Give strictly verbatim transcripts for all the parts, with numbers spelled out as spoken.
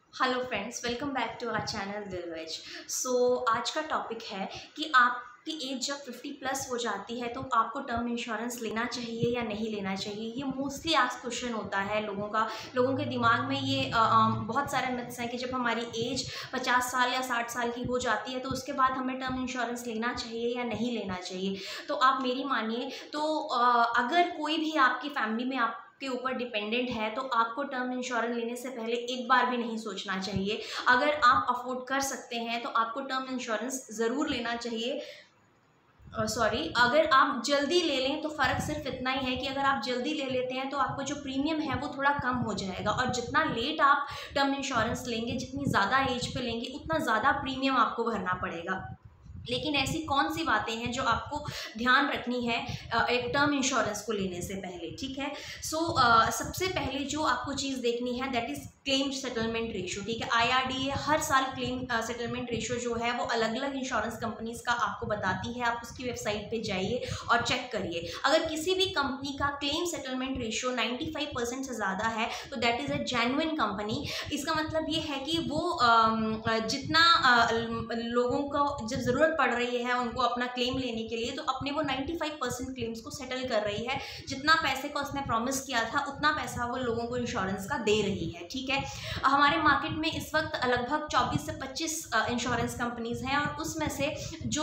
Hello friends, welcome back to our channel दिल वेज। So आज का टॉपिक है कि आपकी एज जब फिफ्टी प्लस हो जाती है तो आपको टर्म इंश्योरेंस लेना चाहिए या नहीं लेना चाहिए। ये मोस्टली आस्क क्वेश्चन होता है लोगों का। लोगों के दिमाग में ये आ, आ, बहुत सारे मिथ्स हैं कि जब हमारी एज पचास साल या साठ साल की हो जाती है तो उसके बाद हमें टर्म इंश्योरेंस लेना चाहिए या नहीं लेना चाहिए। तो आप मेरी मानिए तो आ, अगर कोई भी आपकी फैमिली में आप के ऊपर डिपेंडेंट है तो आपको टर्म इंश्योरेंस लेने से पहले एक बार भी नहीं सोचना चाहिए। अगर आप अफोर्ड कर सकते हैं तो आपको टर्म इंश्योरेंस ज़रूर लेना चाहिए। सॉरी uh, अगर आप जल्दी ले लें तो फ़र्क सिर्फ इतना ही है कि अगर आप जल्दी ले लेते हैं तो आपको जो प्रीमियम है वो थोड़ा कम हो जाएगा, और जितना लेट आप टर्म इंश्योरेंस लेंगे, जितनी ज़्यादा एज पे लेंगे, उतना ज़्यादा प्रीमियम आपको भरना पड़ेगा। लेकिन ऐसी कौन सी बातें हैं जो आपको ध्यान रखनी है एक टर्म इंश्योरेंस को लेने से पहले, ठीक है। सो so, सबसे पहले जो आपको चीज़ देखनी है that is claim settlement ratio, ठीक है। आईआरडीए हर साल क्लेम सेटलमेंट रेशियो जो है वो अलग अलग इंश्योरेंस कंपनीज का आपको बताती है। आप उसकी वेबसाइट पे जाइए और चेक करिए। अगर किसी भी कंपनी का claim settlement ratio ninety five percent से ज़्यादा है तो that is a genuine company. इसका मतलब ये है कि वो जितना लोगों को जब ज़रूरत पड़ रही है उनको अपना क्लेम लेने के लिए, तो अपने वो पचानवे परसेंट क्लेम्स को सेटल कर रही है। जितना पैसे का उसने प्रॉमिस किया था उतना पैसा वो लोगों को इंश्योरेंस का दे रही है, ठीक है। हमारे मार्केट में इस वक्त लगभग चौबीस से पच्चीस इंश्योरेंस कंपनीज हैं, और उसमें से जो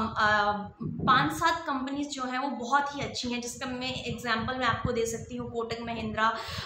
पाँच सात कंपनीज जो हैं वो बहुत ही अच्छी हैं, जिसका मैं एग्जांपल मैं आपको दे सकती हूँ। Kotak Mahindra,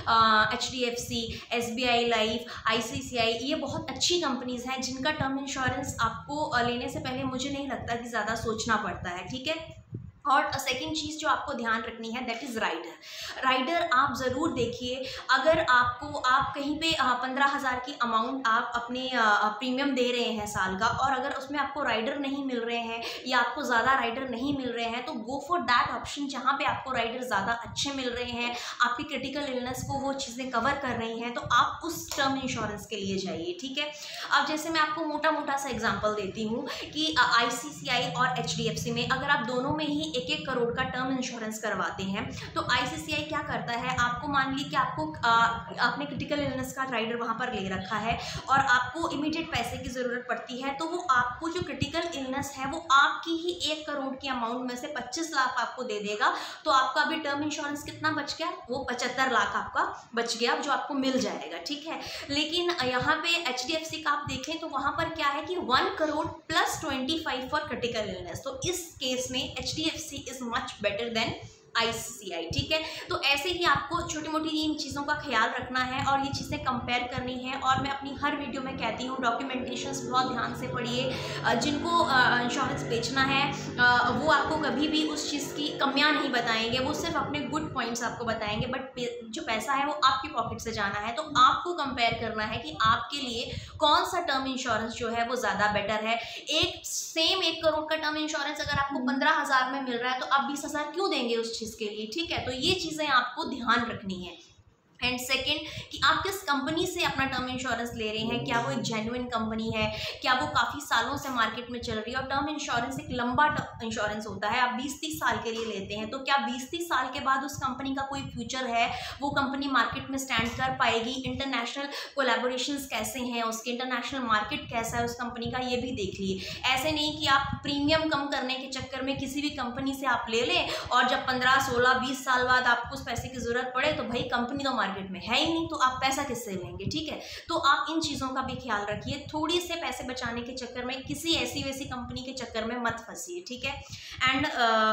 H D F C, S B I life, I C C I, ये बहुत अच्छी कंपनीज हैं जिनका टर्म इंश्योरेंस आपको लेने से पहले मुझे नहीं लगता कि ज़्यादा सोचना पड़ता है, ठीक है। और सेकेंड चीज़ जो आपको ध्यान रखनी है दैट इज़ राइडर। राइडर आप ज़रूर देखिए। अगर आपको आप कहीं पे पंद्रह हज़ार की अमाउंट आप अपने प्रीमियम दे रहे हैं साल का, और अगर उसमें आपको राइडर नहीं मिल रहे हैं या आपको ज़्यादा राइडर नहीं मिल रहे हैं, तो गो फॉर दैट ऑप्शन जहाँ पे आपको राइडर ज़्यादा अच्छे मिल रहे हैं, आपकी क्रिटिकल इलनेस को वो चीज़ें कवर कर रही हैं, तो आप उस टर्म इंश्योरेंस के लिए जाइए, ठीक है। अब जैसे मैं आपको मोटा मोटा सा एग्जाम्पल देती हूँ कि आई सी सी आई और एच डी एफ सी में अगर आप दोनों में ही एक एक करोड़ का टर्म इंश्योरेंस करवाते हैं तो आईसीसीआई क्या करता है, आपको मान ली कि आपको आ, आपने क्रिटिकल इलनेस का राइडर वहां पर ले रखा है और आपको इमीडिएट पैसे की ज़रूरत पड़ती है, तो वो आपको जो क्रिटिकल इलनेस है वो आपकी ही एक करोड़ की अमाउंट में से पच्चीस लाख आपको दे देगा। तो आपका अभी टर्म इंश्योरेंस कितना बच गया? वो पचहत्तर लाख आपका बच गया जो आपको मिल जाएगा, ठीक है। लेकिन यहाँ पे एच डी एफ सी का आप देखें तो वहां पर क्या है कि one crore plus twenty five for critical illness. तो इस केस में H D F C is much better than I C C I, ठीक है। तो ऐसे ही आपको छोटी मोटी इन चीज़ों का ख्याल रखना है और ये चीज़ें कंपेयर करनी है। और मैं अपनी हर वीडियो में कहती हूँ डॉक्यूमेंटेशंस बहुत ध्यान से पढ़िए। जिनको इंश्योरेंस बेचना है वो आपको कभी भी उस चीज़ की कमियां नहीं बताएंगे, वो सिर्फ अपने गुड पॉइंट्स आपको बताएंगे, बट जो पैसा है वो आपकी पॉकेट से जाना है। तो आपको कंपेयर करना है कि आपके लिए कौन सा टर्म इंश्योरेंस जो है वो ज़्यादा बेटर है। एक सेम एक करोड़ का टर्म इंश्योरेंस अगर आपको पंद्रह हज़ार में मिल रहा है तो आप बीस हज़ार क्यों देंगे उस के लिए, ठीक है। तो ये चीजें आपको ध्यान रखनी है। एंड सेकेंड कि आप किस कंपनी से अपना टर्म इंश्योरेंस ले रहे हैं, क्या वो एक जेन्युइन कंपनी है, क्या वो काफ़ी सालों से मार्केट में चल रही है। और टर्म इंश्योरेंस एक लंबा इंश्योरेंस होता है, आप बीस तीस साल के लिए लेते हैं, तो क्या बीस तीस साल के बाद उस कंपनी का कोई फ्यूचर है, वो कंपनी मार्केट में स्टैंड कर पाएगी, इंटरनेशनल कोलैबोरेशंस कैसे हैं उसके, इंटरनेशनल मार्केट कैसा है उस कंपनी का, ये भी देख लिए। ऐसे नहीं कि आप प्रीमियम कम करने के चक्कर में किसी भी कंपनी से आप ले लें और जब पंद्रह सोलह बीस साल बाद आपको उस पैसे की जरूरत पड़े तो भाई कंपनी तो मार्केट में है ही नहीं, तो आप पैसा किससे लेंगे, ठीक है। तो आप इन चीज़ों का भी ख्याल रखिए। थोड़ी से पैसे बचाने के चक्कर में किसी ऐसी वैसी कंपनी के चक्कर में मत फंसिए, ठीक है। एंड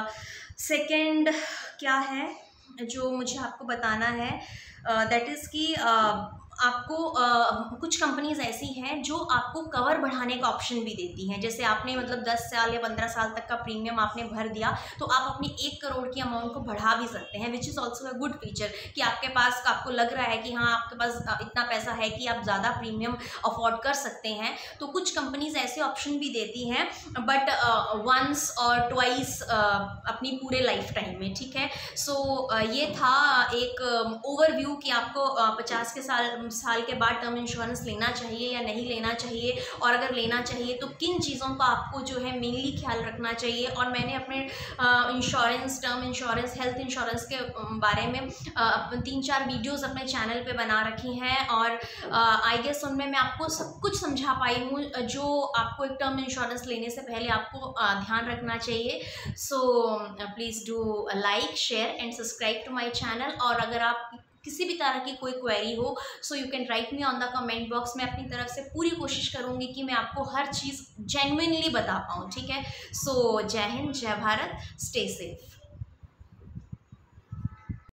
सेकंड क्या है जो मुझे आपको बताना है दैट इज़ कि uh, आपको uh, कुछ कंपनीज ऐसी हैं जो आपको कवर बढ़ाने का ऑप्शन भी देती हैं। जैसे आपने मतलब दस साल या पंद्रह साल तक का प्रीमियम आपने भर दिया तो आप अपनी एक करोड़ की अमाउंट को बढ़ा भी सकते हैं, which is also a good feature कि आपके पास आपको लग रहा है कि हाँ आपके पास इतना पैसा है कि आप ज़्यादा प्रीमियम अफोर्ड कर सकते हैं। तो कुछ कंपनीज ऐसे ऑप्शन भी देती हैं, बट वंस और ट्वाइस अपनी पूरे लाइफ टाइम में, ठीक है। सो so, uh, ये था एक ओवरव्यू uh, कि आपको पचास uh, के साल साल के बाद टर्म इंश्योरेंस लेना चाहिए या नहीं लेना चाहिए, और अगर लेना चाहिए तो किन चीज़ों का आपको जो है मेनली ख्याल रखना चाहिए। और मैंने अपने insurance, term insurance, health insurance के बारे में uh, तीन चार वीडियोस अपने चैनल पे बना रखी हैं, और आई uh, गेस उनमें मैं आपको सब कुछ समझा पाई हूँ जो आपको एक टर्म इंश्योरेंस लेने से पहले आपको uh, ध्यान रखना चाहिए। So please do like, share and subscribe to my channel. और अगर आप किसी भी तरह की कोई क्वेरी हो, so you can write me on the comment box. मैं अपनी तरफ से पूरी कोशिश करूँगी कि मैं आपको हर चीज़ जेन्युइनली बता पाऊँ, ठीक है। सो जय हिंद, जय भारत, स्टे सेफ।